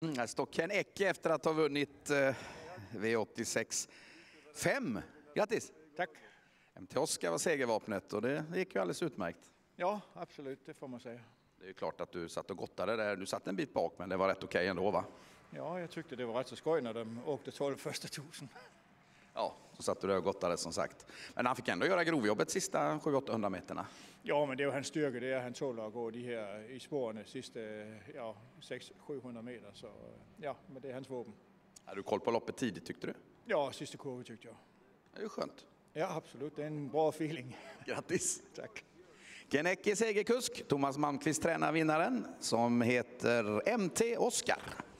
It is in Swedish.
Här står Ken Ecke efter att ha vunnit V86 5. Grattis! Tack! MT Oscar var segervapnet och det gick ju alldeles utmärkt. Ja, absolut, det får man säga. Det är ju klart att du satt och gottade där. Du satt en bit bak, men det var rätt okej ändå, va? Ja, jag tyckte det var rätt så skoj när de åkte 12 första tusen. Ja, så satt du där och gottade som sagt. Men han fick ändå göra grovjobbet sista 700-800 meterna. Ja, men det är ju hans styrka, det är han tål att gå de här i spåren sista 600-700 meter. Så ja, men det är hans vapen. Hade du koll på loppet tidigt, tyckte du? Ja, sista kurvan tyckte jag. Det är ju skönt. Ja, absolut, det är en bra feeling. Grattis! Tack! Ken Ecke segerkusk, Thomas Malmqvist tränar vinnaren som heter MT Oscar.